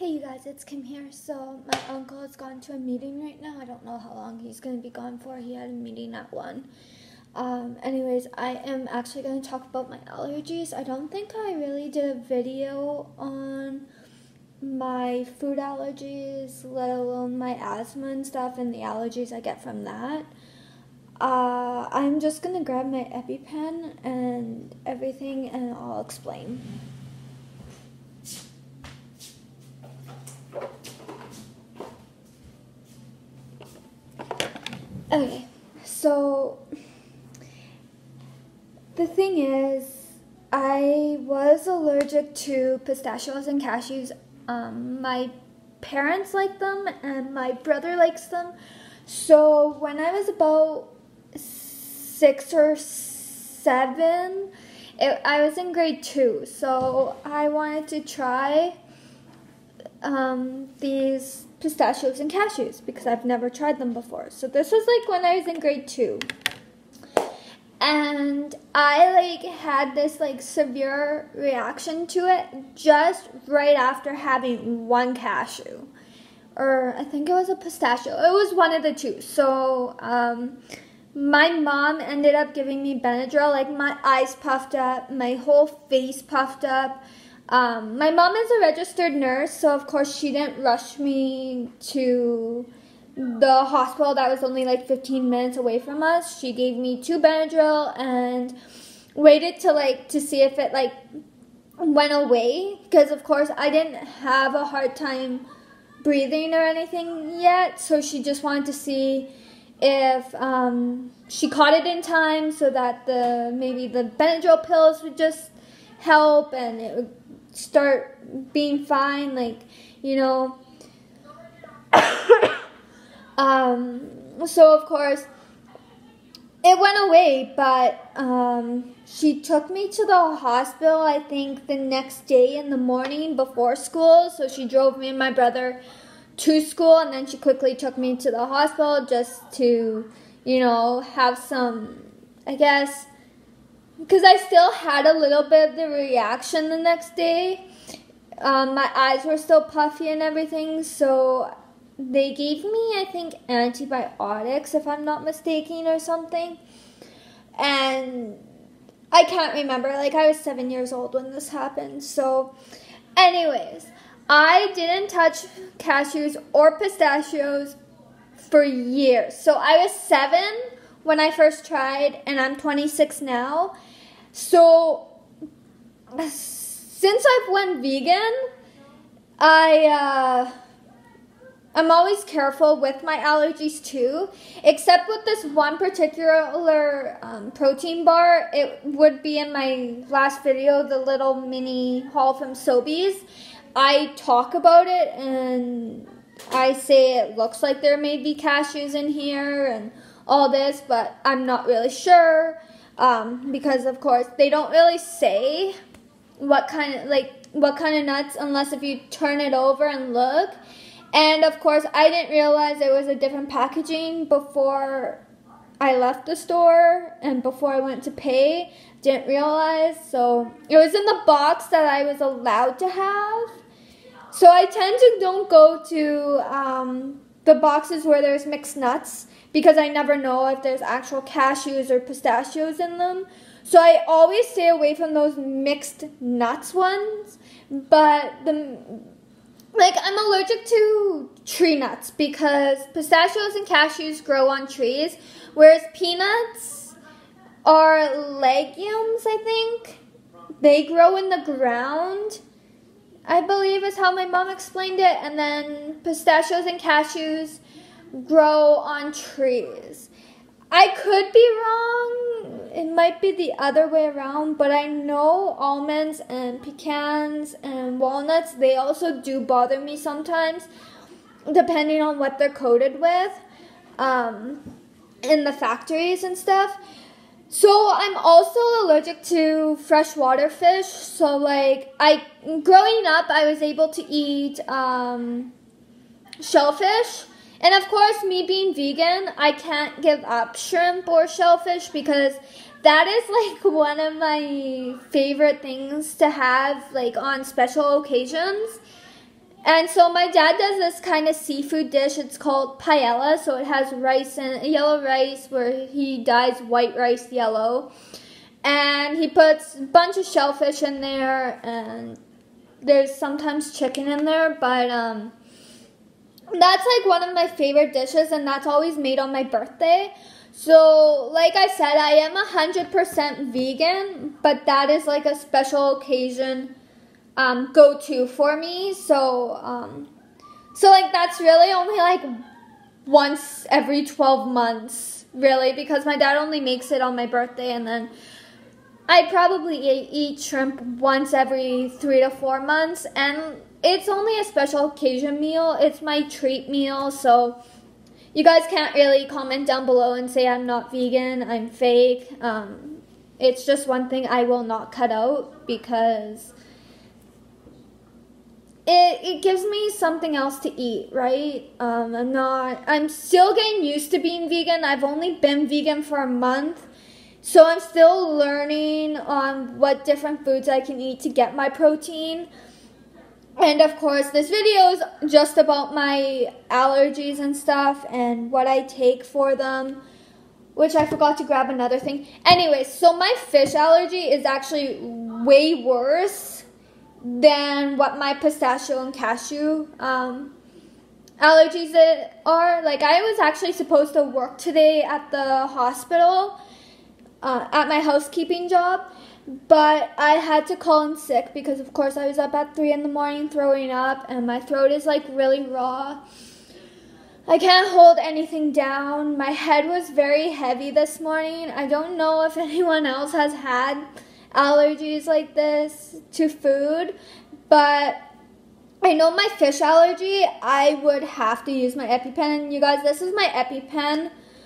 Hey you guys, it's Kim here. So my uncle has gone to a meeting right now. I don't know how long he's going to be gone for. He had a meeting at 1. Anyways, I am actually going to talk about my allergies. I don't think I really did a video on my food allergies, let alone my asthma and stuff and the allergies I get from that. I'm just going to grab my EpiPen and everything and I'll explain. Okay, so the thing is, I was allergic to pistachios and cashews. My parents like them and my brother likes them. So when I was about 6 or 7, I was in grade 2. So I wanted to try these pistachios and cashews because I've never tried them before. So this was like when I was in grade 2. And I had this severe reaction to it just right after having one cashew. Or I think it was a pistachio. It was one of the two. So my mom ended up giving me Benadryl. My eyes puffed up, my whole face puffed up. My mom is a registered nurse, so of course she didn't rush me to the hospital that was only 15 minutes away from us. She gave me 2 Benadryl and waited to see if it went away, because of course I didn't have a hard time breathing or anything yet, so she just wanted to see if she caught it in time so that maybe the Benadryl pills would just help and it would start being fine, so of course it went away, but she took me to the hospital I think the next day in the morning before school. So she drove me and my brother to school, and then she quickly took me to the hospital just to have some, I guess, because I still had a little bit of the reaction the next day. My eyes were still puffy and everything, so they gave me, I think, antibiotics, if I'm not mistaken, or something. And I can't remember. I was 7 years old when this happened. So, anyways, I didn't touch cashews or pistachios for years. So I was 7 when I first tried, and I'm 26 now. So since I've went vegan, I'm always careful with my allergies too, except with this one particular protein bar. It would be in my last video, the little mini haul from Sobeys. I talk about it and I say it looks like there may be cashews in here and all this, but I'm not really sure because of course they don't really say what kind of nuts unless if you turn it over and look. And of course I didn't realize it was a different packaging before I left the store and before I went to pay. Didn't realize, so it was in the box that I was allowed to have. So I tend to don't go to the boxes where there's mixed nuts because I never know if there's actual cashews or pistachios in them. So I always stay away from those mixed nuts ones. But I'm allergic to tree nuts because pistachios and cashews grow on trees, whereas peanuts are legumes, I think. They grow in the ground, I believe is how my mom explained it, and then pistachios and cashews grow on trees. I could be wrong. It might be the other way around, but I know almonds and pecans and walnuts, they also do bother me sometimes, depending on what they're coated with in the factories and stuff. So I'm also allergic to freshwater fish. So growing up, I was able to eat shellfish. And of course, me being vegan, I can't give up shrimp or shellfish because that is one of my favorite things to have on special occasions. And so my dad does this kind of seafood dish. It's called paella. So it has rice and yellow rice where he dyes white rice yellow. And he puts a bunch of shellfish in there. And there's sometimes chicken in there. But that's like one of my favorite dishes. And that's always made on my birthday. So like I said, I am 100% vegan. But that is like a special occasion go-to for me. So like that's really only like once every 12 months, really, because my dad only makes it on my birthday, and then I probably eat shrimp once every 3 to 4 months, and it's only a special occasion meal. It's my treat meal, so you guys can't really comment down below and say I'm not vegan, I'm fake. It's just one thing I will not cut out because it gives me something else to eat, right? I'm still getting used to being vegan. I've only been vegan for a month, so I'm still learning on what different foods I can eat to get my protein. And of course, this video is just about my allergies and stuff and what I take for them, which I forgot to grab another thing. Anyway, so my fish allergy is actually way worse than what my pistachio and cashew allergies are. Like, I was actually supposed to work today at the hospital at my housekeeping job, but I had to call in sick because, of course, I was up at 3 in the morning throwing up, and my throat is like really raw. I can't hold anything down. My head was very heavy this morning. I don't know if anyone else has had allergies like this to food, but I know my fish allergy, I would have to use my EpiPen. You guys, this is my EpiPen,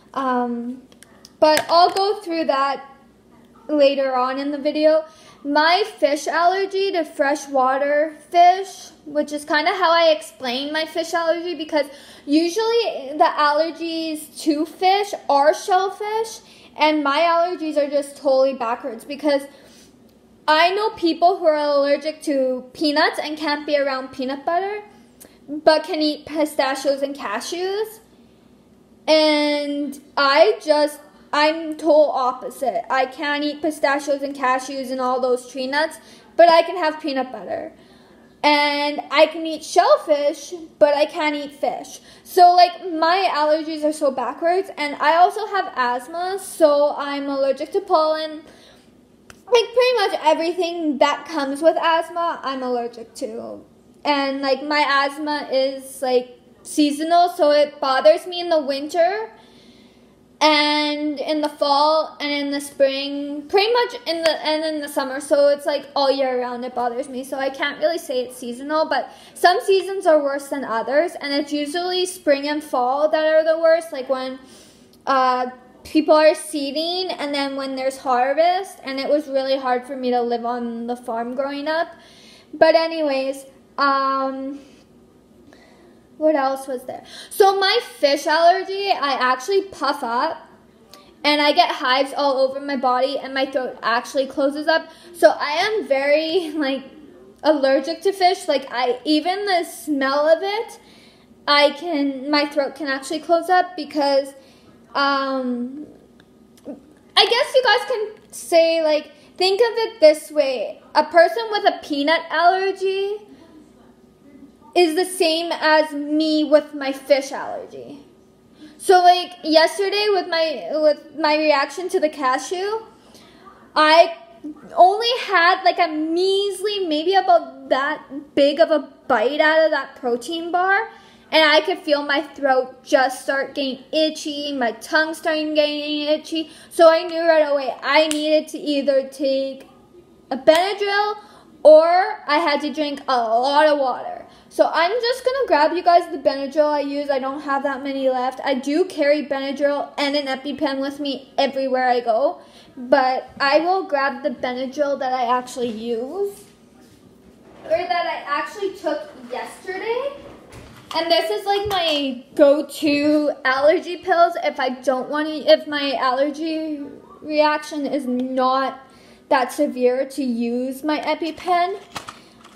but I'll go through that later on in the video. My fish allergy to freshwater fish, which is kind of how I explain my fish allergy, because usually the allergies to fish are shellfish, and my allergies are just totally backwards, because I know people who are allergic to peanuts and can't be around peanut butter, but can eat pistachios and cashews. And I'm total opposite. I can't eat pistachios and cashews and all those tree nuts, but I can have peanut butter. And I can eat shellfish, but I can't eat fish. So, like, my allergies are so backwards. And I also have asthma, so I'm allergic to pollen. Like, pretty much everything that comes with asthma, I'm allergic to. And, like, my asthma is, like, seasonal, so it bothers me in the winter and in the fall and in the spring, pretty much in the summer. So it's, like, all year round it bothers me. So I can't really say it's seasonal, but some seasons are worse than others. And it's usually spring and fall that are the worst, like when people are seeding, and then when there's harvest, and it was really hard for me to live on the farm growing up. But anyways, what else was there? So my fish allergy, I actually puff up, and I get hives all over my body, and my throat actually closes up. So I am very, like, allergic to fish. Like, even the smell of it, my throat can actually close up, because I guess you guys can say, like, think of it this way. A person with a peanut allergy is the same as me with my fish allergy. So, like, yesterday with my reaction to the cashew, I only had, like, a measly, maybe about that big of a bite out of that protein bar. And I could feel my throat just start getting itchy, my tongue starting getting itchy. So I knew right away I needed to either take a Benadryl or I had to drink a lot of water. So I'm just going to grab you guys the Benadryl I use. I don't have that many left. I do carry Benadryl and an EpiPen with me everywhere I go. But I will grab the Benadryl that I actually use, or that I actually took yesterday. And this is like my go-to allergy pills if I don't want to, if my allergy reaction is not that severe to use my EpiPen.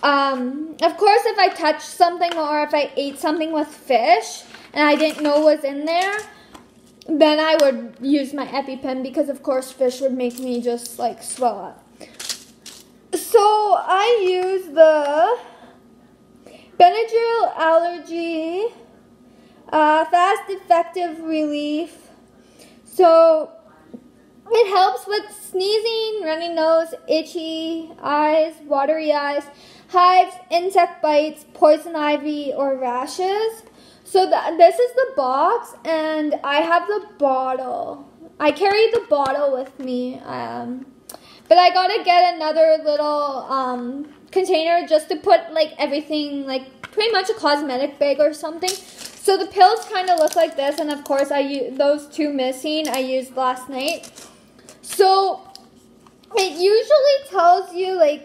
Of course, if I touched something or if I ate something with fish and I didn't know was in there, then I would use my EpiPen because, of course, fish would make me just, like, swell up. So I use the Benadryl Allergy Fast Effective Relief. So it helps with sneezing, runny nose, itchy eyes, watery eyes, hives, insect bites, poison ivy, or rashes. So this is the box, and I have the bottle. I carry the bottle with me, but I gotta get another little container just to put like everything, like pretty much a cosmetic bag or something. So the pills kind of look like this, and of course those two missing I used last night. So it usually tells you like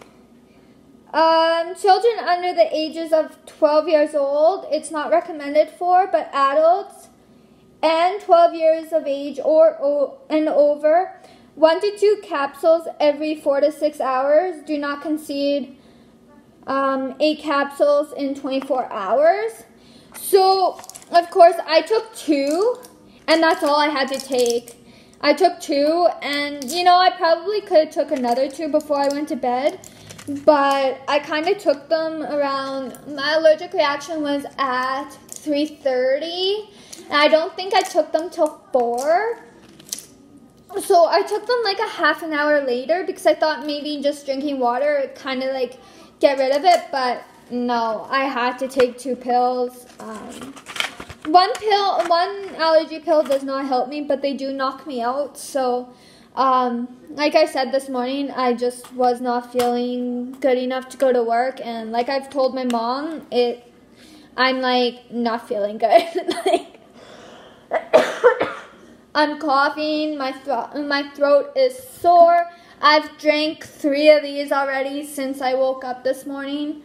children under the ages of 12 years old, it's not recommended for, but adults and 12 years of age and over, 1 to 2 capsules every 4 to 6 hours. Do not exceed 8 capsules in 24 hours. So, of course, I took 2, and that's all I had to take. I took 2, and, you know, I probably could have took another 2 before I went to bed, but I kind of took them around, my allergic reaction was at 3:30, and I don't think I took them till 4. So I took them like a half an hour later because I thought maybe just drinking water would kind of like get rid of it, but no, I had to take 2 pills. One allergy pill does not help me, but they do knock me out. So, like I said this morning, I just was not feeling good enough to go to work, and like I've told my mom, I'm like not feeling good. Like I'm coughing, my throat is sore. I've drank 3 of these already since I woke up this morning.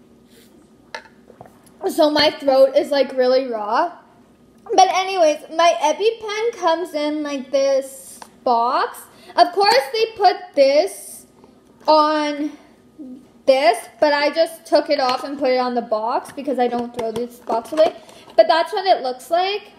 So my throat is like really raw. But anyways, my EpiPen comes in like this box. Of course they put this on this, but I just took it off and put it on the box because I don't throw this box away. But that's what it looks like.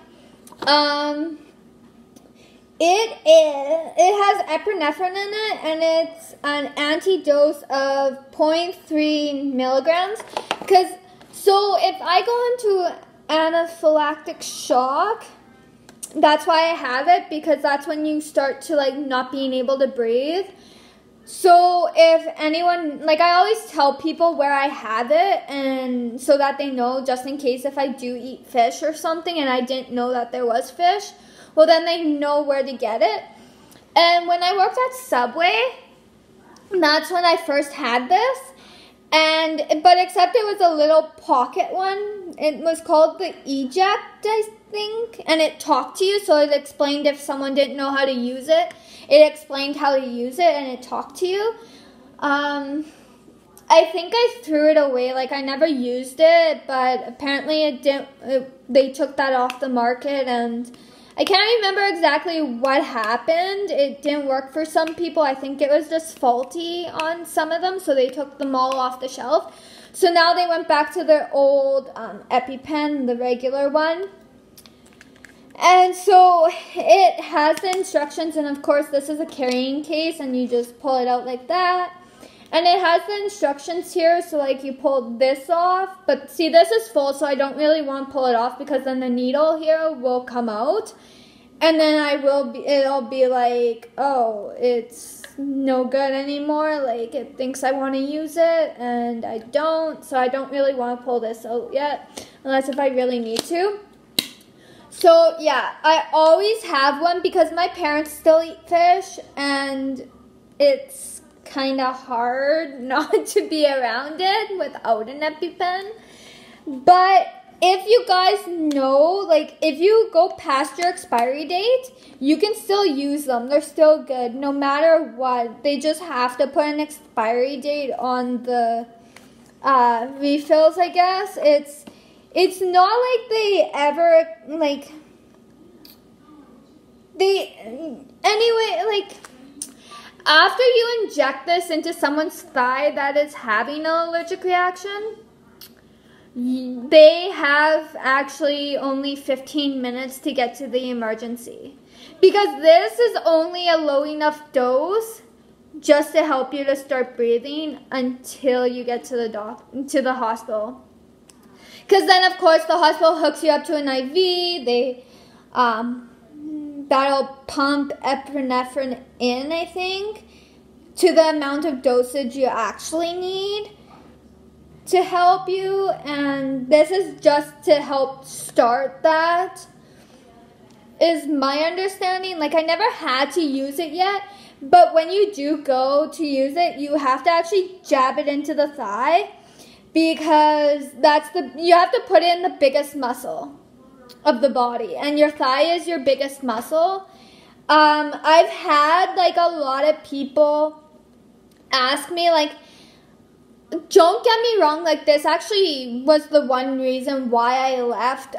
It has epinephrine in it, and it's an anti-dose of 0.3 milligrams. So if I go into anaphylactic shock, that's why I have it, because that's when you start to like not being able to breathe. So if anyone, like I always tell people where I have it, and so that they know, just in case if I do eat fish or something and I didn't know that there was fish, well then they know where to get it. And when I worked at Subway, that's when I first had this. But except it was a little pocket one. It was called the Eject, I think, and it talked to you, so it explained if someone didn't know how to use it. It explained how to use it, and it talked to you. I think I threw it away, like I never used it, but apparently they took that off the market, and I can't remember exactly what happened. It didn't work for some people. I think it was just faulty on some of them, so they took them all off the shelf. So now they went back to their old EpiPen, the regular one. And so it has the instructions, and of course this is a carrying case, and you just pull it out like that. And it has the instructions here, so like you pull this off. But see, this is full, so I don't really want to pull it off because then the needle here will come out. And then it'll be like, oh, it's no good anymore. Like it thinks I want to use it and I don't. So I don't really want to pull this out yet, unless if I really need to. So yeah, I always have one because my parents still eat fish, and it's kind of hard not to be around it without an EpiPen. But if you guys know, like if you go past your expiry date, you can still use them. They're still good no matter what. They just have to put an expiry date on the refills, I guess. It's not like they ever anyway, like After you inject this into someone's thigh that is having an allergic reaction, they have actually only 15 minutes to get to the emergency. Because this is only a low enough dose just to help you to start breathing until you get to the hospital. Because then, of course, the hospital hooks you up to an IV. That'll pump epinephrine in, I think, to the amount of dosage you actually need to help you. And this is just to help start that, is my understanding. Like, I never had to use it yet, but when you do go to use it, you have to actually jab it into the thigh, because you have to put it in the biggest muscle of the body, and your thigh is your biggest muscle. I've had like a lot of people ask me, like, don't get me wrong, like, this actually was the one reason why I left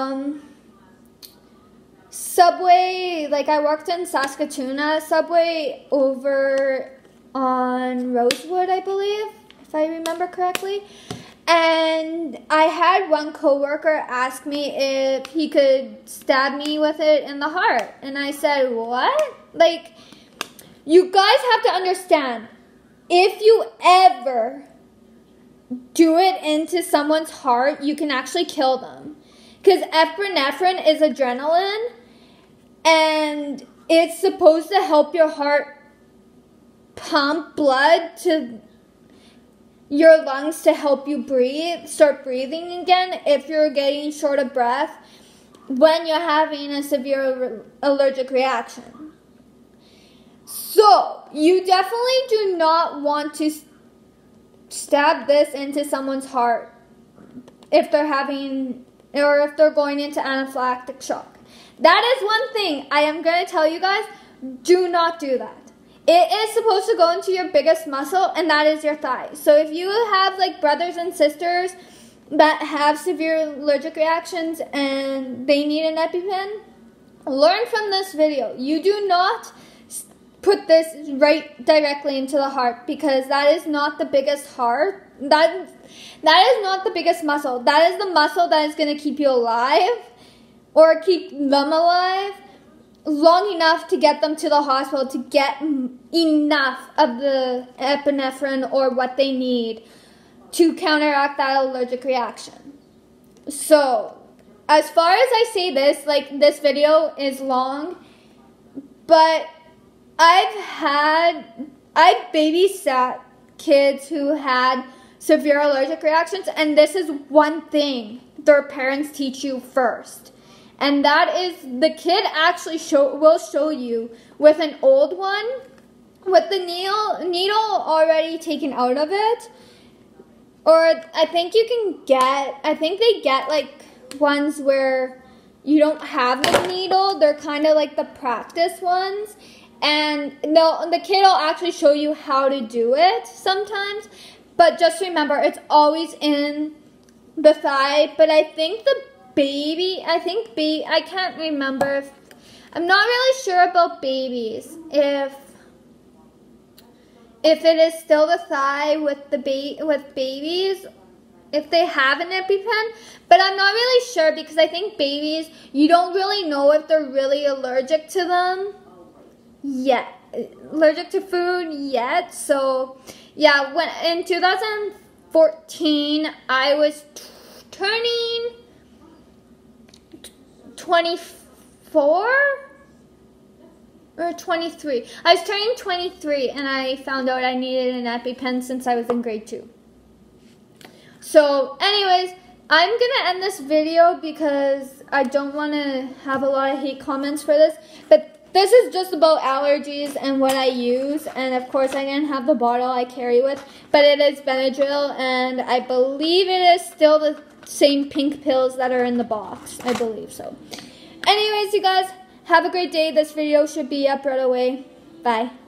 Subway. Like, I worked in Saskatoon at Subway over on Rosewood, I believe, if I remember correctly. And I had one coworker ask me if he could stab me with it in the heart. And I said, what? Like, you guys have to understand, if you ever do it into someone's heart, you can actually kill them. Because epinephrine is adrenaline, and it's supposed to help your heart pump blood to your lungs to help you start breathing again if you're getting short of breath when you're having a severe allergic reaction. So, you definitely do not want to stab this into someone's heart if they're having, or if they're going into anaphylactic shock. That is one thing I am going to tell you guys, do not do that. It is supposed to go into your biggest muscle, and that is your thigh. So if you have like brothers and sisters that have severe allergic reactions and they need an EpiPen, learn from this video. You do not put this right directly into the heart, because that is not the biggest heart. That is not the biggest muscle. That is the muscle that is going to keep you alive, or keep them alive long enough to get them to the hospital, to get enough of the epinephrine or what they need to counteract that allergic reaction. So, as far as I say this, like, this video is long, but I've babysat kids who had severe allergic reactions, and this is one thing their parents teach you first. And that is, the kid actually will show you with an old one, with the needle already taken out of it. Or I think they get like ones where you don't have the needle. They're kind of like the practice ones. And the kid will actually show you how to do it sometimes. But just remember, it's always in the thigh. But I think I can't remember. I'm not really sure about babies. If it is still the thigh with babies, if they have an EpiPen, but I'm not really sure, because I think babies, you don't really know if they're really allergic to them yet, allergic to food yet. So yeah, when in 2014 I was turning 24 or 23. I was turning 23, and I found out I needed an EpiPen since I was in grade 2. So anyways, I'm gonna end this video because I don't want to have a lot of hate comments for this, but this is just about allergies and what I use. And of course I didn't have the bottle I carry with, but it is Benadryl, and I believe it is still the same pink pills that are in the box. I believe so. Anyways, you guys, have a great day. This video should be up right away. Bye.